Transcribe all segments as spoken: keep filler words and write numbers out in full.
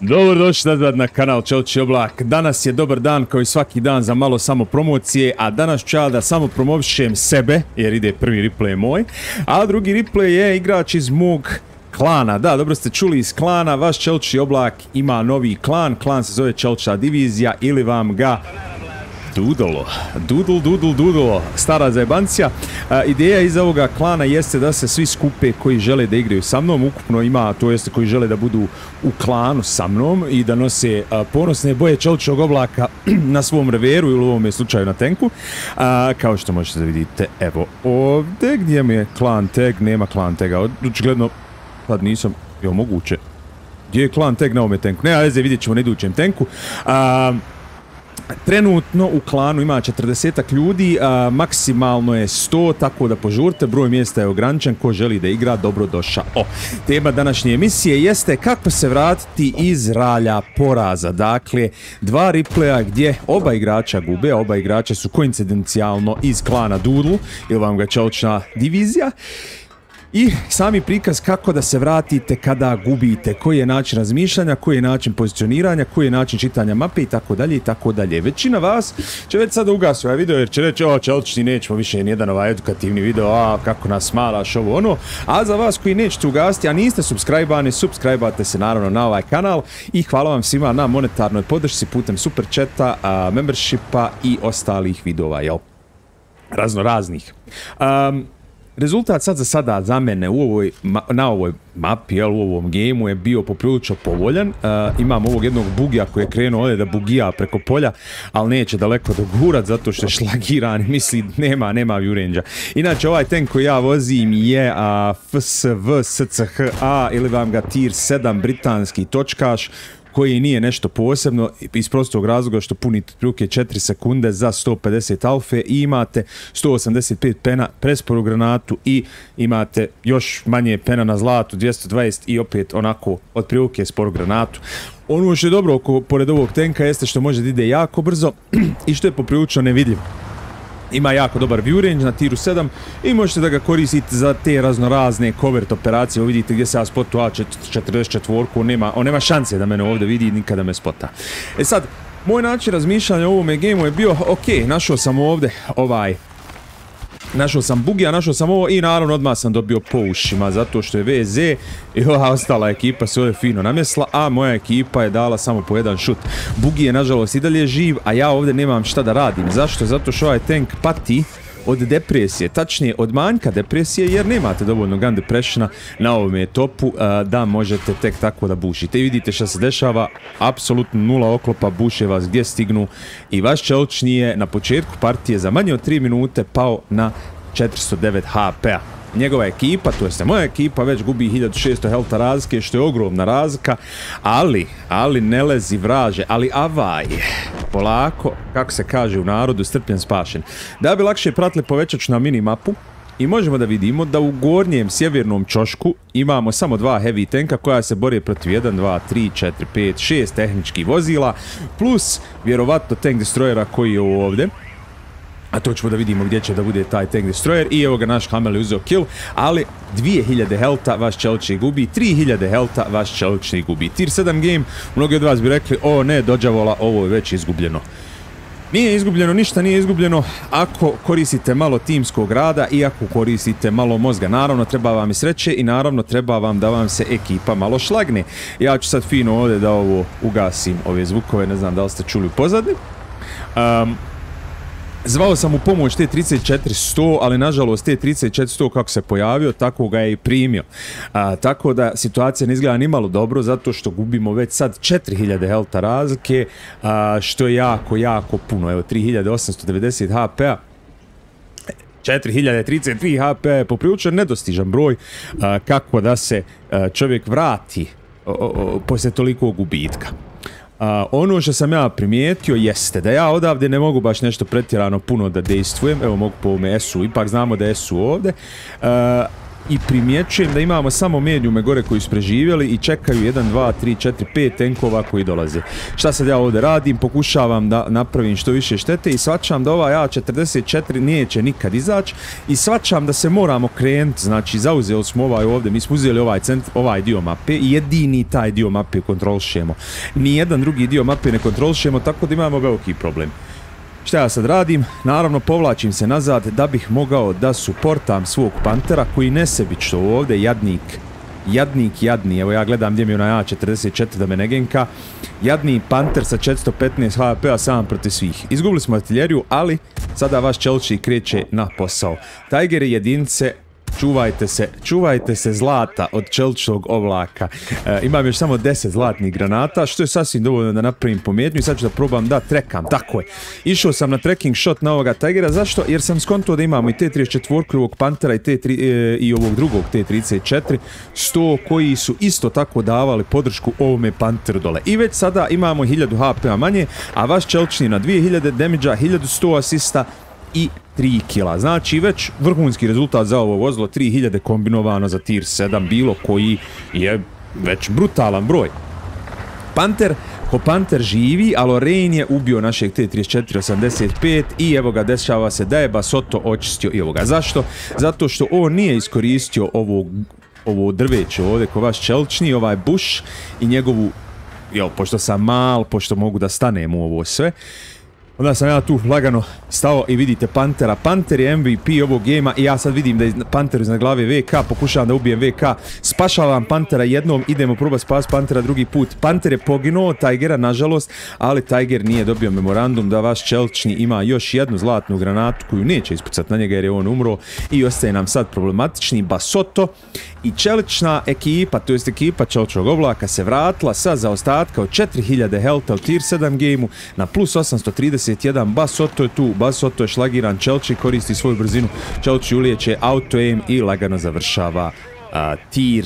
Dobrodošli nazad na kanal Čelični oblak. Danas je dobar dan kao i svaki dan za malo samo promocije, a danas ću ja da samo promovišem sebe, jer ide prvi replay moj, a drugi replay je igrač iz mog klana. Da, dobro ste čuli, iz klana. Vaš Čelični oblak ima novi klan, klan se zove Čelična divizija ili vam ga Dudolo, dudul, dudul, dudulo, stara zajebancija. A, ideja iza ovoga klana jeste da se svi skupe koji žele da igraju sa mnom, ukupno ima, to jeste koji žele da budu u klanu sa mnom i da nose a, ponosne boje Čeličnog oblaka na svom reveru ili u ovom slučaju na tenku. A, kao što možete da vidite, evo ovdje gdje mi je klan tag, nema klan taga, očigledno, sad nisam, je moguće, gdje je klan tag na ovome tenku, nema veze, vidjet ćemo na idućem tenku. A, Trenutno u klanu ima četrdesetak ljudi, a, maksimalno je sto, tako da požurte, broj mjesta je ograničen, ko želi da igra, dobrodošao. O, tema današnje emisije jeste kako se vratiti iz ralja poraza. Dakle, dva replaya gdje oba igrača gube, oba igrača su koincidencijalno iz klana Dudlu, ili vam ga Čelična divizija. I sami prikaz kako da se vratite kada gubite, koji je način razmišljanja, koji je način pozicioniranja, koji je način čitanja mape i tako dalje i tako dalje. Većina vas će već sada ugasiti ovaj video jer će reći, o Čelični, nećemo više nijedan ovaj edukativni video, a kako nas malaš, ovo ono. A za vas koji nećete ugasiti, a niste subscribe-ani, subscribe-ate se naravno na ovaj kanal i hvala vam svima na monetarnoj podršci putem super chata, membershipa i ostalih videova, jel? Razno raznih. Um, Rezultat sad za sada za mene u ovoj, na ovoj mapi, jel, u ovom gameu je bio poprilično povoljan. Uh, imam ovog jednog bugija koji je krenuo ovdje da bugija preko polja, ali neće daleko dogurat zato što je šlagiran, misli nema, nema view-range-a. Inače ovaj tank koji ja vozim je uh, F S V S C H A ili vam ga tier sedam britanski točkaš, koji nije nešto posebno iz prostog razloga što punite otprilike četiri sekunde za sto pedeset alfe i imate sto osamdeset pet pena presporu granatu i imate još manje pena na zlatu, dvjesto dvadeset i opet onako otprilike sporu granatu. Ono što je dobro oko, pored ovog tenka jeste što može da ide jako brzo i što je poprilično nevidljivo. Ima jako dobar view range na tiru sedam i možete da ga koristite za te raznorazne covert operacije. Ovo vidite gdje se ja spotu A četrdeset četiri, on nema, on nema šanse da mene ovdje vidi i nikada me spota. E sad, moj način razmišljanja u ovome gameu je bio, ok, našao sam ovdje ovaj, našao sam bugija, našao sam ovo i naravno odmah sam dobio po ušima zato što je V Z i ova ostala ekipa se ovdje fino namjesla, a moja ekipa je dala samo po jedan šut. Bugi je nažalost i dalje živ, a ja ovdje nemam šta da radim. Zašto? Zato što ovaj tank pati od depresije, tačnije od manjka depresije jer nemate dovoljno gun depressiona na ovome topu uh, da možete tek tako da bušite. I vidite šta se dešava, apsolutno nula oklopa, buše vas gdje stignu i vaš Čelični je na početku partije za manje od tri minute pao na četiristo devet H P-a. Njegova ekipa, to jest moja ekipa, već gubi hiljadu šesto helta razlike, što je ogromna razlika, ali, ali ne lezi vraže, ali avaj, polako, kako se kaže u narodu, strpljen spašen. Da bi lakše pratili, povećat ću na minimapu i možemo da vidimo da u gornjem sjevernom ćošku imamo samo dva heavy tanka koja se bore protiv jedan, dva, tri, četiri, pet, šest tehničkih vozila, plus vjerovatno tank destroyera koji je ovdje. A to ćemo da vidimo gdje će da bude taj tank destroyer i evo ga naš Hamel je uzeo kill, ali dvije hiljade helta vaš Čelični gubi, tri hiljade helta vaš Čelični gubi. Tier sedam game, mnogi od vas bi rekli, o ne, dođavola, ovo je već izgubljeno. Nije izgubljeno, ništa nije izgubljeno ako koristite malo timskog rada i ako koristite malo mozga. Naravno treba vam i sreće i naravno treba vam da vam se ekipa malo šlagne. Ja ću sad fino ovdje da ovo ugasim, ove zvukove, ne znam da li ste čuli u pozadini. Um, Zvao sam u pomoć T trideset četiri sto, ali nažalost T trideset četiri sto kako se pojavio, tako ga je i primio. A, tako da situacija ne izgleda ni malo dobro, zato što gubimo već sad četiri hiljade helta razlike, a, što je jako, jako puno. Evo, tri hiljade osamsto devedeset H P-a. četiri hiljade trideset tri H P je poprilično nedostižan broj, a, kako da se a, čovjek vrati o, o, o, poslije tolikog gubitka. Uh, ono što sam ja primijetio jeste da ja odavde ne mogu baš nešto pretjerano puno da dejstvujem, evo mogu po ovome S U, ipak znamo da je S U ovdje. Uh, i primjećujem da imamo samo medijume gore koji su preživjeli i čekaju jedan, dva, tri, četiri, pet tenkova koji dolaze. Šta sad ja ovdje radim? Pokušavam da napravim što više štete i shvaćam da ovaj A četrdeset četiri neće nikad izaći i shvaćam da se moramo krenuti, znači zauzeli smo ovaj ovdje, mi smo uzeli ovaj, cent, ovaj dio mape i jedini taj dio mape kontrolišemo. Nijedan drugi dio mape ne kontrolišemo, tako da imamo veliki problem. Šta ja sad radim? Naravno povlačim se nazad da bih mogao da suportam svog Pantera koji nesebično ovdje, jadnik, jadnik, jadni, evo ja gledam gdje mi je onaj A četrdeset četiri da me ne genka, jadni Panter sa četiristo petnaest H P-a sam protiv svih. Izgubili smo artiljeriju, ali sada vaš Chelsea kreće na posao. Tiger jedinice, čuvajte se, čuvajte se zlata od Chelsea-ovog oblaka. E, imam još samo deset zlatnih granata, što je sasvim dovoljno da napravim pomjetnju i sad ću da probam da trekam, tako je. Išao sam na trekking shot na ovoga Tigera, zašto? Jer sam skontuo da imamo i T trideset četiri ovog Pantera i, T tri, e, i ovog drugog T trideset četiri, sto koji su isto tako davali podršku ovome Panteru dole. I već sada imamo hiljadu H P-a manje, a vaš Chelsea na dvije hiljade damage-a, hiljadu sto asista i tri kila. Znači već vrhunski rezultat za ovo vozilo, tri hiljade kombinovano za tier sedam, bilo koji je već brutalan broj. Panter, ko Panter živi, a Lorraine je ubio našeg T trideset četiri osamdeset pet i evo ga dešava se da je Basotto očistio i evo ga. Zašto? Zato što on nije iskoristio ovo, ovo drveće ovdje ko vaš Chelsea, ovaj bush i njegovu, jel, pošto sam mal, pošto mogu da stanem u ovo sve, onda sam ja tu lagano stao i vidite Pantera. Panter je M V P ovog gejma i ja sad vidim da je Panter iznad glave V K, pokušavam da ubijem V K, spašavam Pantera jednom, idemo probati spas Pantera drugi put. Panter je poginuo, Tigera nažalost, ali Tiger nije dobio memorandum da vaš Chelsea ima još jednu zlatnu granatu koju neće ispucati na njega jer je on umro i ostaje nam sad problematični Basotto i čelična ekipa, to jest ekipa Chelsea-ovog oblaka se vratila sa zaostatka od četiri hiljade health u tier sedam gameu na plus osamsto trideset jedan. Basotto je tu, Basotto je šlagiran, Chelsea koristi svoju brzinu, Chelsea ulijeće auto aim i lagano završava a, tier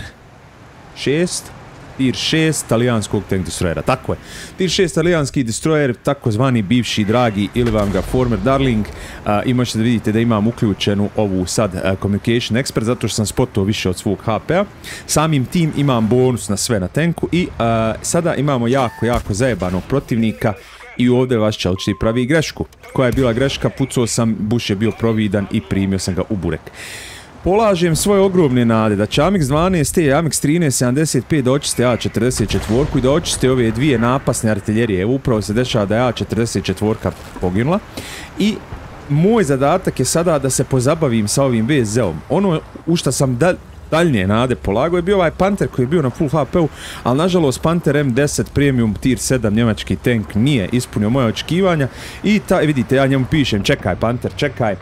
šest. Tier šest talijanskog tank destroyera, tako je. Tier šest talijanski destroyer, takozvani bivši dragi ili vam ga former darling. Uh, I možete da vidite da imam uključenu ovu sad uh, communication expert zato što sam spotao više od svog H P-a. Samim tim imam bonus na sve na tanku i uh, sada imamo jako, jako zajebanog protivnika i ovdje vaš Chelsea pravi grešku. Koja je bila greška? Pucao sam, buš je bio providan i primio sam ga u burek. Polažem svoje ogromne nade da će A M X dvanaest i A M X trinaest sedamdeset pet da očiste A četrdeset četiri i da očiste ove dvije napasne artiljerije. Evo upravo se dešava da je A četrdeset četiri poginula. I moj zadatak je sada da se pozabavim sa ovim V Z-om. Ono u što sam da, daljnje nade polagao je bio ovaj Panter koji je bio na full H P-u, ali nažalost Panter M deset Premium tier sedam njemački tank nije ispunio moje očekivanja i ta, vidite ja njemu pišem čekaj Panter, čekaj.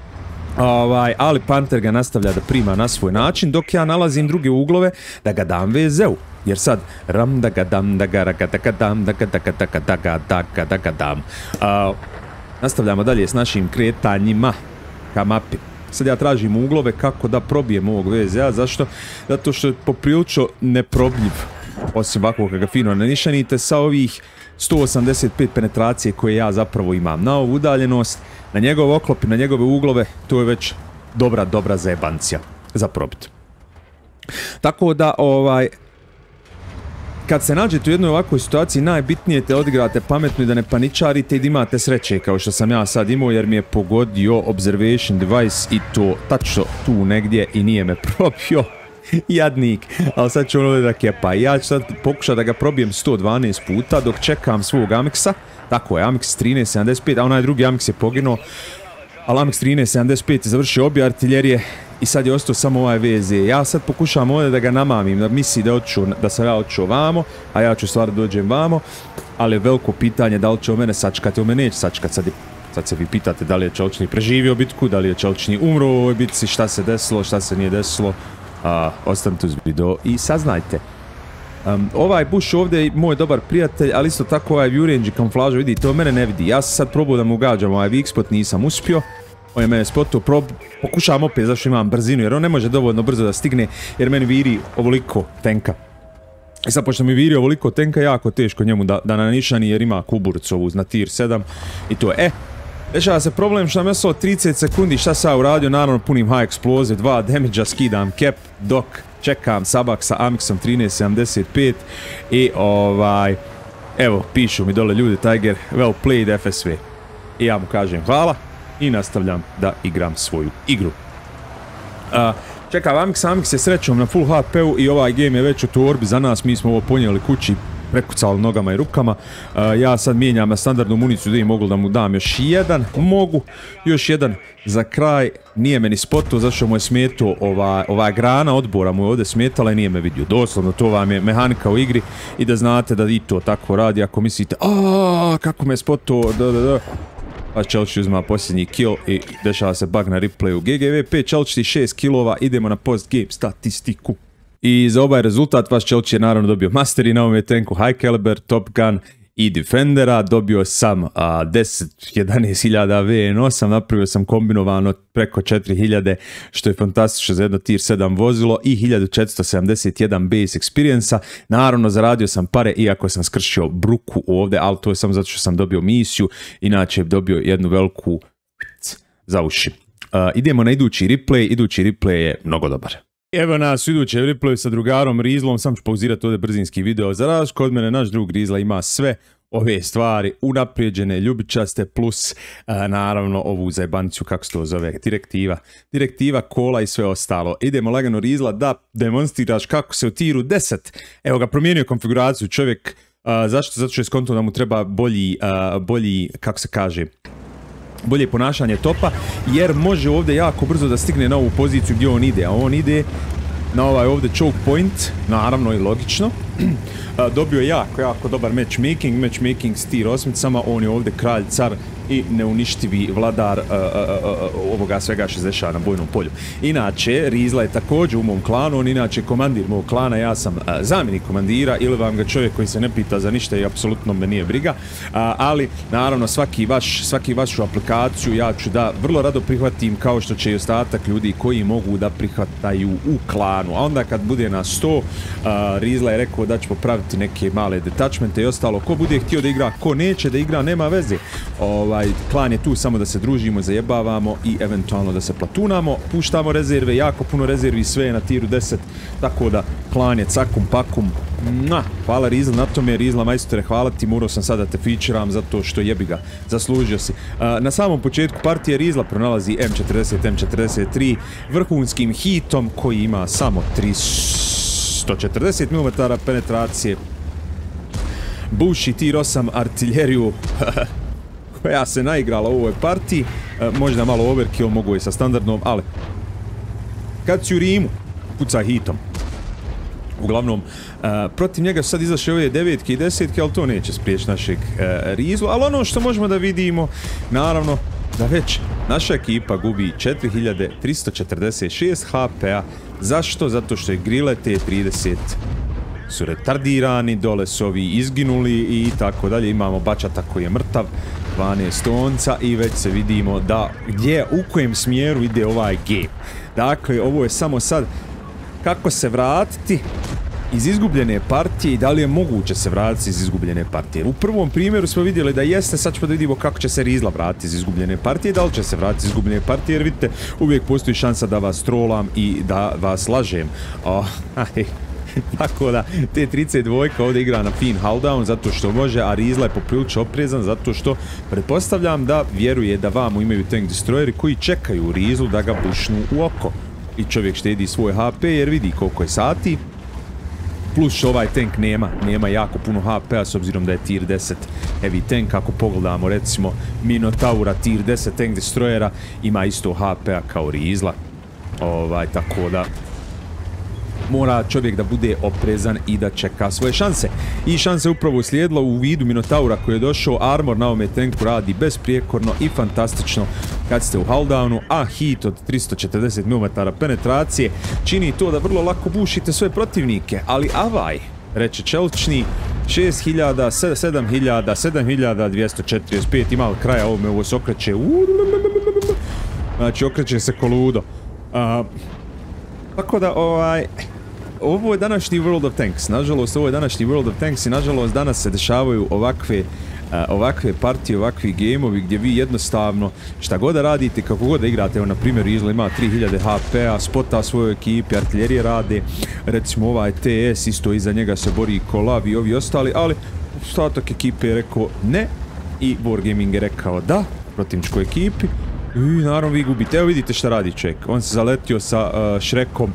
Ovaj, ali Panter ga nastavlja da prima na svoj način dok ja nalazim druge uglove da ga dam V Z-u. Jer sad ram da ga dam da ga da ga da ga dam da ga da ga da ga da ga da ga da ga dam. Nastavljamo dalje s našim kretanjima ka mapi. Sad ja tražim uglove kako da probijem ovog V Z-a. Zašto? Zato što je poprilično neprobljiv. Osim ovako kada ga fino nanišanite sa ovih sto osamdeset pet penetracije koje ja zapravo imam. Na ovu udaljenost, na njegov oklop i na njegove uglove, to je već dobra, dobra zajebancija za probit. Tako da, ovaj, kad se nađete u jednoj ovakvoj situaciji, najbitnije je da odigrate pametno i da ne paničarite i da imate sreće, kao što sam ja sad imao, jer mi je pogodio observation device i to tačno tu negdje i nije me probio. Jadnik, ali sad ću on ovdje da kepa. Ja ću sad pokušati da ga probijem sto dvanaest puta dok čekam svog A M X-a. Tako je, A M X trinaest sedamdeset pet, a onaj drugi A M X je poginuo. Ali A M X trinaest sedamdeset pet je završio obje artiljerije i sad je ostao samo ovaj V Z. Ja sad pokušavam ovdje da ga namamim, da misli da, odču, da sam ja odšao vamo, a ja ću stvar da dođem vamo. Ali je veliko pitanje da li će o mene sačkati, o mene neće sačkati. Sad, sad se vi pitate da li je Chelsea preživio bitku, da li je Chelsea umro u ovoj bitci, šta se desilo, šta se nije desilo. Uh, ostanite uz video i saznajte. Um, ovaj Bush ovdje je moj dobar prijatelj, ali isto tako ovaj view range i kamuflaža, vidite, on mene ne vidi. Ja sam sad probao da mu ugađam ovaj weak spot, nisam uspio. On je mene spotao, prob... pokušavam opet zašto imam brzinu, jer on ne može dovoljno brzo da stigne, jer meni viri ovoliko tenka. I sad pošto mi viri ovoliko tenka, jako teško njemu da, da nanišani, jer ima kuburicu ovu na tier sedam. I to je, e, Dešava se problem što nam je ostalo trideset sekundi, šta sam ja uradio, naravno punim high explosive, dva damage-a, skidam cap, dok čekam sabak sa Amixom trinaest sedamdeset pet i ovaj, evo, pišu mi dole ljudi, Tiger, well played F S V. I ja mu kažem hvala i nastavljam da igram svoju igru. Uh, čekam Amix, Amix je srećom na full H P-u i ovaj game je već u torbi za nas, mi smo ovo ponijeli kući, prekucali nogama i rukama. Uh, ja sad mijenjam na standardnu municiju da im mogu da mu dam još jedan, mogu, još jedan za kraj, nije meni spotao zašto mu je smetao ova, ova grana odbora mu je ovdje smetala i nije me vidio. Doslovno to vam je mehanika u igri i da znate da i to tako radi ako mislite aaa kako me je spotao, da da da. Pa Čelči uzma posljednji kill i dešava se bug na replayu. G G V P Čelči šest kilova, idemo na post game statistiku. I za ovaj rezultat vaš Čelči je naravno dobio Master i na ovom je tanku High Caliber, Top Gun i Defendera. Dobio sam a, deset jedanaest hiljada V N osam, napravio sam kombinovano preko četiri hiljade, što je fantastično za jedno tier sedam vozilo i hiljadu četiristo sedamdeset jedan base experience-a. Naravno zaradio sam pare iako sam skršio bruku ovdje, ali to je samo zato što sam dobio misiju, inače dobio jednu veliku za uši. Uh, idemo na idući replay, idući replay je mnogo dobar. Evo nas u idućem replayu sa drugarom Rizlom, sam ću pauzirati ovdje brzinski video. Za razliku od mene, naš drug Rizla ima sve ove stvari unaprijeđene, ljubičaste, plus a, naravno ovu zajebanicu, kako se to zove, direktiva, direktiva, kola i sve ostalo. Idemo lagano Rizla da demonstriraš kako se u tiru deset, evo ga promijenio konfiguraciju čovjek, a, zašto? Zato što je skonto da mu treba bolji, a, bolji, kako se kaže, bolje ponašanje topa, jer može ovdje jako brzo da stigne na ovu poziciju gdje on ide, a on ide na ovaj ovdje choke point, naravno i logično. Dobio je jako, jako dobar matchmaking, matchmaking s tier osmicama, on je ovdje kralj, car i neuništivi vladar uh, uh, uh, ovoga svega što se dešava na bojnom polju. Inače, Rizla je također u mom klanu, on inače komandir mog klana, ja sam uh, zamjenik komandira ili vam ga čovjek koji se ne pita za ništa i apsolutno me nije briga, uh, ali naravno svaki vaš, svaki vašu aplikaciju ja ću da vrlo rado prihvatim kao što će i ostatak ljudi koji mogu da prihvataju u klanu, a onda kad bude na sto, uh, Rizla je rekao da će popraviti neke male detachmente i ostalo, ko bude htio da igra, ko neće da igra, nema veze. Ovaj, klan je tu samo da se družimo, zajebavamo i eventualno da se platunamo, puštamo rezerve, jako puno rezervi, sve je na tiru deset, tako da klan je cakum pakum. Mua, hvala Rizla na tome, Rizla majstore, hvala ti, morao sam sada te featuream zato što jebi ga, zaslužio si. Uh, na samom početku partije Rizla pronalazi M četrdeset M četrdeset tri vrhunskim hitom koji ima samo tristo četrdeset milimetara penetracije, buši tier osam artiljeriju koja se naigrala u ovoj partiji, e, možda malo overkill, mogu i sa standardnom, ali kad si u Rimu, puca hitom. Uglavnom, e, protiv njega su sad izašle ove devetke i desetke, ali to neće spriječiti našeg e, Rizlu, ali ono što možemo da vidimo, naravno, da već naša ekipa gubi četiri hiljade tristo četrdeset šest H P-a. Zašto? Zato što je Grille T trideset su retardirani, dole su ovi izginuli i tako dalje. Imamo Bačata koji je mrtav, dvanaest onca i već se vidimo da gdje, u kojem smjeru ide ovaj game. Dakle, ovo je samo sad kako se vratiti iz izgubljene partije i da li je moguće se vratiti iz izgubljene partije. U prvom primjeru smo vidjeli da jeste, sad ćemo da vidimo kako će se Rizla vratiti iz izgubljene partije, da li će se vratiti iz izgubljene partije, jer vidite, uvijek postoji šansa da vas trolam i da vas lažem. Oh, aj. Tako da, T trideset dva ovdje igra na fin hulldown zato što može, a Rizla je poprilično oprezan zato što pretpostavljam da vjeruje da vamo imaju tank destroyeri koji čekaju Rizlu da ga bušnu u oko. I čovjek štedi svoj H P jer vidi koliko je sati. Plus što ovaj tank nema, nema jako puno H P-a s obzirom da je tier deset heavy tank. Ako pogledamo recimo Minotaura tier deset tank destroyera ima isto H P-a kao Rizla. Ovaj, tako da mora čovjek da bude oprezan i da čeka svoje šanse. I šanse upravo uslijedila u vidu Minotaura koji je došao, armor na ovome tanku radi besprijekorno i fantastično kad ste u hulldownu, a hit od tristo četrdeset milimetara penetracije čini to da vrlo lako bušite sve protivnike, ali avaj, reče Čelčni, šest hiljada, sedam hiljada, sedam hiljada dvjesto četrdeset pet, ima li kraja ovome, ovo se okreće, znači okreće se koludo. Uh, tako da, ovaj, ovo je današnji World of Tanks, nažalost ovo je današnji World of Tanks i nažalost danas se dešavaju ovakve uh, ovakve partije, ovakvi gameovi gdje vi jednostavno šta god da radite, kako god da igrate, evo na primjer Rizla ima tri hiljade H P-a, spota svojoj ekipi, artiljerije rade, recimo ovaj T S isto iza njega se bori Kolav i ovi ostali, ali ostatak ekipe je rekao ne i Wargaming je rekao da protivničkoj ekipi i naravno vi gubite. Evo vidite šta radi čovjek, on se zaletio sa uh, Shrekom.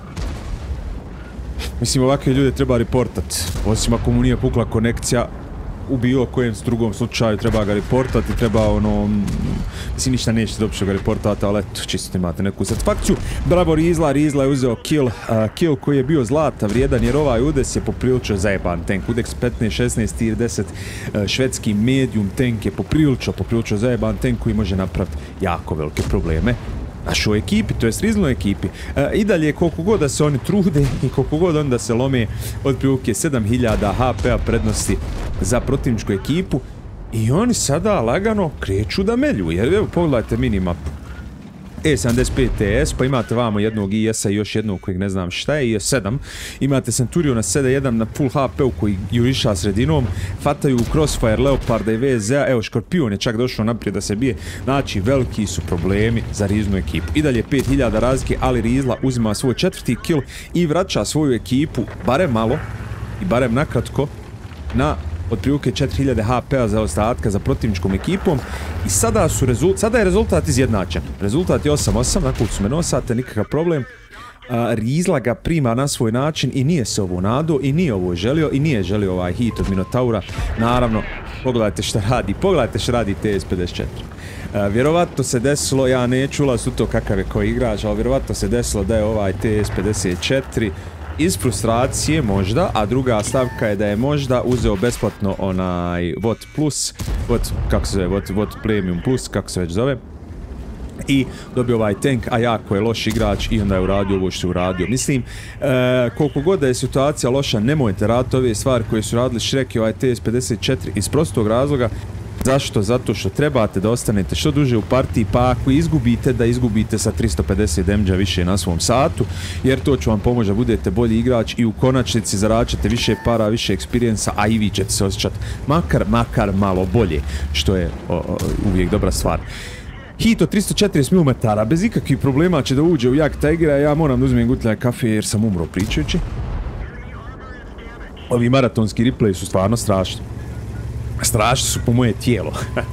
Mislim, ovakve ljude treba reportat, osim ako mu nije pukla konekcija, u bilo kojem drugom slučaju treba ga reportati, treba ono, mislim ništa nećete dobiti što ga reportati, ali eto, čisto imate neku satisfakciju. Bravo Rizla, Rizla je uzeo kill, uh, kill koji je bio zlata vrijedan jer ovaj udes je poprilično zajeban tank, udeks petnaest šesnaest tier deset, uh, švedski medium tank je poprilično, poprilično zajeban tank koji može napraviti jako velike probleme našoj ekipi, to jest Rizlnoj ekipi. E, I dalje koliko god da se oni trude i koliko god onda se lome od prilike sedam hiljada H P-a prednosti za protivničku ekipu i oni sada lagano kreću da melju, jer evo pogledajte minimapu. E sedamdeset pet T S, pa imate vamo jednog I S-a i još jednog kojeg ne znam šta je, I S sedam. Imate Centuriona sedam jedan na full H P-u koji juriša sredinom, fataju Crossfire, Leoparda i V Z A, evo Škorpion je čak došao naprijed da se bije, znači veliki su problemi za Rizlnu ekipu. I dalje pet hiljada razlike, ali Rizla uzima svoj četvrti kill i vraća svoju ekipu, barem malo i barem nakratko, na otprilike četiri hiljade H P-a za ostatka za protivničkom ekipom i sada su rezultat, sada je rezultat izjednačen. Rezultat je osam osam, nakon su me nosate, nikakav problem. A, Rizla ga prima na svoj način i nije se ovo nadao i nije ovo želio i nije želio ovaj hit od Minotaura. Naravno, pogledajte šta radi, pogledajte šta radi T S pedeset četiri. A, vjerovatno se desilo, ja neću ulaz u to kakav je koji igrač, ali vjerovatno se desilo da je ovaj T S pedeset četiri iz frustracije možda, a druga stavka je da je možda uzeo besplatno onaj V O T plus, V O T, kako se zove, V O T, V O T Premium plus, kako se već zove, i dobio ovaj tank, a jako je loš igrač i onda je uradio ovo što je uradio. Mislim, e, koliko god da je situacija loša, nemojte raditi ove stvari koje su radili Shrek i ovaj T S pedeset četiri iz prostog razloga. Zašto? Zato što trebate da ostanete što duže u partiji, pa ako izgubite, da izgubite sa tristo pedeset damage-a više na svom satu, jer to će vam pomoći da budete bolji igrač i u konačnici zaračete više para, više experience-a, a i vi ćete se osjećati makar, makar malo bolje, što je o, o, uvijek dobra stvar. Hit od tristo četrdeset milimetara, bez ikakvih problema će da uđe u jak Tigera, ja moram da uzmem gutljaj kafe jer sam umro pričajući. Ovi maratonski replay su stvarno strašni. Strašni su po moje tijelo.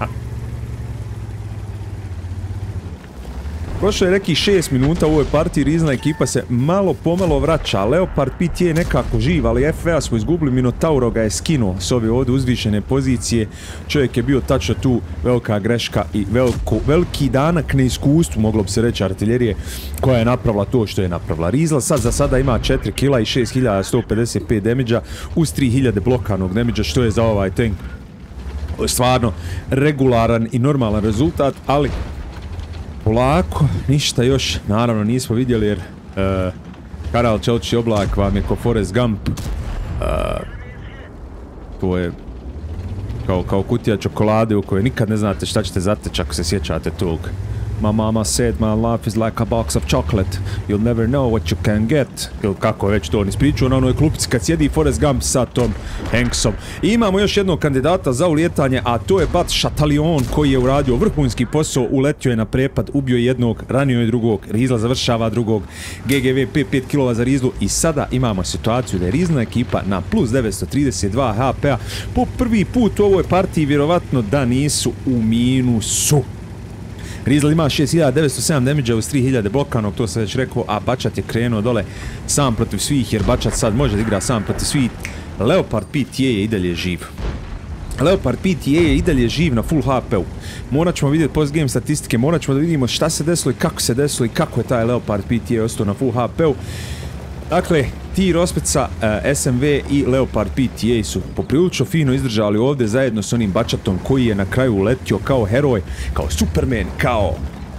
Prošlo je nekih šest minuta u ovoj partiji, Rizlna ekipa se malo pomalo vraća. Leopard P T je nekako živ, ali F V A smo izgubili, Minotauro ga je skinuo s ove ovdje uzvišene pozicije. Čovjek je bio tačno tu, velika greška i veliko, veliki danak neiskustvu, moglo bi se reći, artiljerije koja je napravila to što je napravila. Rizla sad za sada ima četiri kila i šest hiljada sto pedeset pet damage-a uz tri hiljade blokanog damage-a, što je za ovaj tank stvarno regularan i normalan rezultat, ali polako, ništa još, naravno nismo vidjeli jer uh, Karel Čelički oblak vam je ko Forrest Gump, uh, to je kao, kao kutija čokolade u kojoj nikad ne znate šta ćete zateći ako se sjećate tog. My mama said my life is like a box of chocolate, you'll never know what you can get. Ili kako je već to on ispričao na onoj klupici kad sjedi Forrest Gump sa Tom Hanksom. I imamo još jednog kandidata za ulijetanje, a to je Bat Chatalion koji je uradio vrhunski posao, uletio je na prepad, ubio jednog, ranio je drugog, Rizla završava drugog, G G V P pet kilova za Rizlu i sada imamo situaciju da je Rizlna ekipa na plus devetsto trideset dva H P-a po prvi put u ovoj partiji, vjerovatno da nisu u minusu. Rizla ima šest hiljada devetsto sedam damage-a uz tri hiljade blokanog, to sam već rekao, a Bačat je krenuo dole sam protiv svih, jer Bačat sad može da igra sam protiv svih. Leopard P T A je i dalje živ. Leopard P T A je i dalje živ na full H P-u. Morat ćemo vidjeti post-game statistike, morat ćemo da vidimo šta se desilo i kako se desilo i kako je taj Leopard P T A ostao na full H P-u. Dakle, ti Rospetsa, uh, S M V i Leopard P T A su poprilično fino izdržali ovdje zajedno s onim Bačatom koji je na kraju uletio kao heroj, kao Superman, kao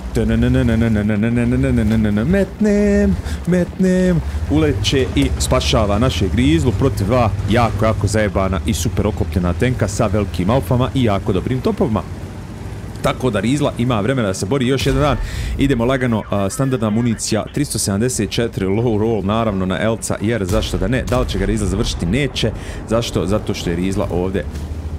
metnem, metnem, uleće i spašava naše Rizlu protiv dva jako, jako zajebana i super okopljena tenka sa velikim alfama i jako dobrim topovima. Tako da Rizla ima vremena da se bori još jedan dan. Idemo lagano, uh, standardna municija tristo sedamdeset četiri low roll naravno na Elca, jer zašto da ne, da li će ga Rizla završiti? Neće. Zašto? Zato što je Rizla ovdje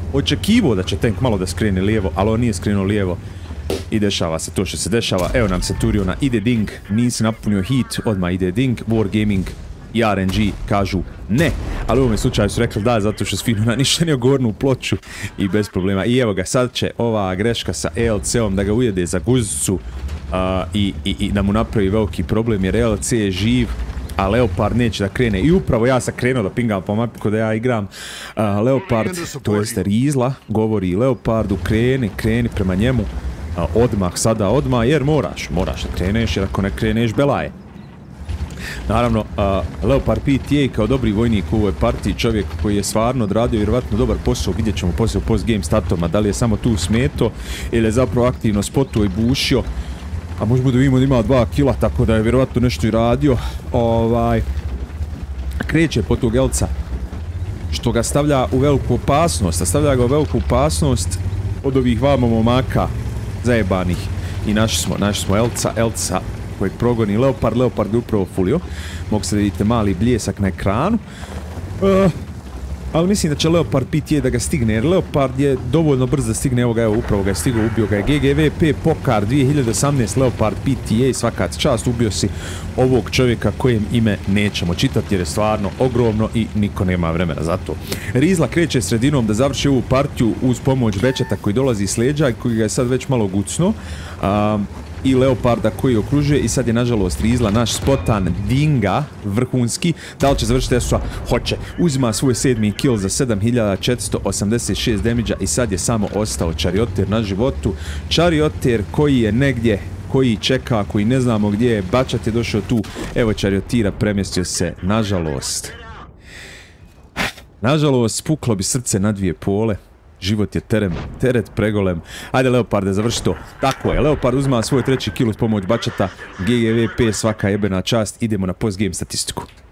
očekivao da će tank malo da skrene lijevo, ali on nije skrenuo lijevo. I dešava se to što se dešava. Evo nam Centuriona, ide ding, nisi napunio hit, odmah ide ding. Wargaming i R N G kažu ne, ali u ovome slučaju su rekli da, zato što su fino naništeni gornju ploču i bez problema. I evo ga, sad će ova greška sa E L C-om da ga ujede za guzicu uh, i, i, i da mu napravi veliki problem, jer E L C je živ, a Leopard neće da krene. I upravo ja sam krenuo da pingam po mapi kod ja igram. Uh, Leopard, to jeste Rizla, govori Leopardu, kreni, kreni prema njemu. Uh, odmah, sada odmah, jer moraš, moraš da kreneš, jer ako ne kreneš, belaje. Naravno, uh, Leopard P T A kao dobri vojnik u ovoj partiji, čovjek koji je stvarno odradio vjerovatno dobar posao, vidjet ćemo poslije post game startoma, da li je samo tu smeto ili je zapravo aktivno spotuo i bušio, a možemo da vidimo da ima dva kila, tako da je vjerovatno nešto i radio. Ovaj, kreće po tog Elca, što ga stavlja u veliku opasnost, a stavlja ga u veliku opasnost od ovih vamo momaka zajebanih. I našli smo, našli smo Elca, Elca kojeg progoni Leopard, Leopard je upravo fulio. Mogu se vidite mali bljesak na ekranu. Uh, ali mislim da će Leopard P T A da ga stigne, jer Leopard je dovoljno brz da stigne, evo ga, evo, upravo ga je stigao, ubio ga je G G V P Pokar dvije hiljade osamnaeste Leopard P T A, svaka čast, ubio si ovog čovjeka kojem ime nećemo čitati jer je stvarno ogromno i niko nema vremena za to. Rizla kreće sredinom da završi ovu partiju uz pomoć Bečeta koji dolazi s leđa i koji ga je sad već malo gucno. Um, i Leoparda koji okružuje i sad je nažalost Rizla, naš spotan dinga vrhunski. Da li će završiti S U A? Hoće. Uzima svoj sedmi kill za sedam hiljada četiristo osamdeset šest damage-a i sad je samo ostao Charioteer na životu. Charioteer koji je negdje, koji čeka, koji ne znamo gdje je. Bačat je došao tu. Evo Charioteera, premjestio se, nažalost. Nažalost, spuklo bi srce na dvije pole. Život je terem, teret pregolem. Ajde Leoparde, završi to. Tako je, Leopard uzma svoj treći kill uz pomoć Bačata. G G V P, svaka jebena čast. Idemo na post game statistiku.